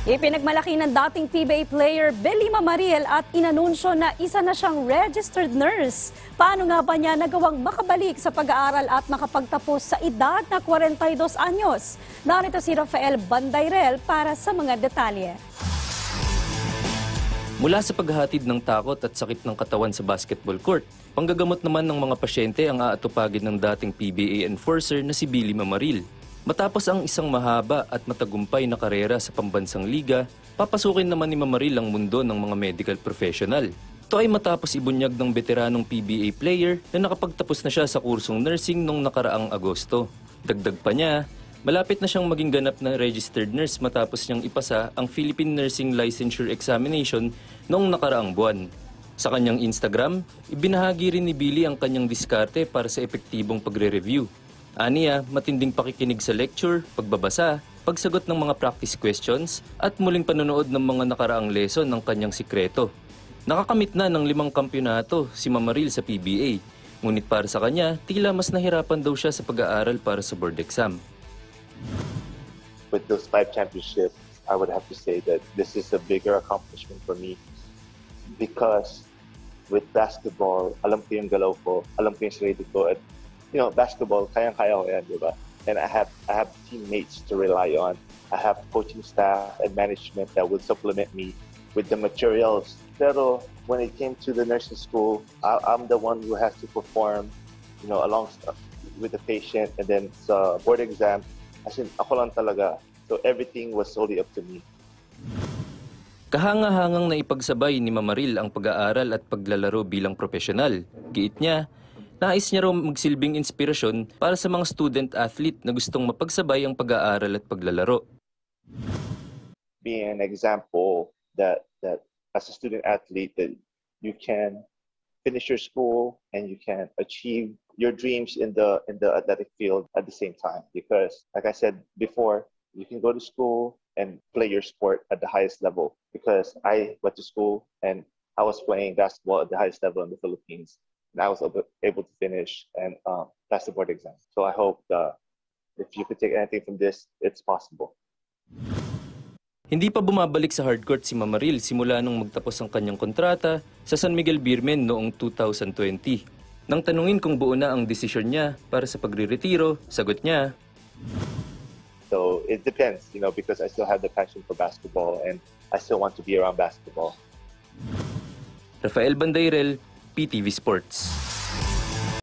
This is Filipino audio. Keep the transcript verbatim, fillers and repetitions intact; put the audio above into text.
Ipinagmalaki ng dating P B A player Billy Mamaril at inanunsyo na isa na siyang registered nurse. Paano nga ba niya nagawang makabalik sa pag-aaral at makapagtapos sa edad na forty-two anyos? Narito si Rafael Bandayrel para sa mga detalye. Mula sa paghahatid ng takot at sakit ng katawan sa basketball court, panggagamot naman ng mga pasyente ang aatupagin ng dating P B A enforcer na si Billy Mamaril. Matapos ang isang mahaba at matagumpay na karera sa pambansang liga, papasukin naman ni Mamaril ang mundo ng mga medical professional. Ito ay matapos ibunyag ng veteranong P B A player na nakapagtapos na siya sa kursong nursing noong nakaraang Agosto. Dagdag pa niya, malapit na siyang maging ganap na registered nurse matapos niyang ipasa ang Philippine Nursing Licensure Examination noong nakaraang buwan. Sa kanyang Instagram, ibinahagi rin ni Billy ang kanyang diskarte para sa epektibong pagre-review. Aniya, matinding pakikinig sa lecture, pagbabasa, pagsagot ng mga practice questions, at muling panonood ng mga nakaraang lesson ng kanyang sikreto. Nakakamit na ng limang kampyonato si Mamaril sa P B A, ngunit para sa kanya, tila mas nahirapan daw siya sa pag-aaral para sa board exam. With those five championships, I would have to say that this is a bigger accomplishment for me because with basketball, alam ko yung galaw ko, alam ko yung sarili ko, at you know, basketball, kayang-kaya ko yan, di ba? And I have, I have teammates to rely on. I have coaching staff and management that would supplement me with the materials. Pero when it came to the nursing school, I, I'm the one who has to perform, you know, along with the patient, and then sa board exam, as in, ako lang talaga. So everything was solely up to me. Kahanga-hangang na ipagsabay ni Mamaril ang pag-aaral at paglalaro bilang profesional. Giit niya, nais niya raw magsilbing inspirasyon para sa mga student-athlete na gustong mapagsabay ang pag-aaral at paglalaro. Being an example that, that as a student-athlete that you can finish your school and you can achieve your dreams in the, in the athletic field at the same time. Because like I said before, you can go to school and play your sport at the highest level. Because I went to school and I was playing basketball at the highest level in the Philippines. And I was able to finish and um, pass the board exam. So I hope that if you could take anything from this, it's possible. Hindi pa bumabalik sa hardcourt si Mamaril simula nung magtapos ang kanyang kontrata sa San Miguel Beermen noong two thousand twenty. Nang tanungin kung buo na ang desisyon niya para sa pagre-retiro, sagot niya, So it depends, you know, because I still have the passion for basketball and I still want to be around basketball. Rafael Bandayrel, P T V Sports.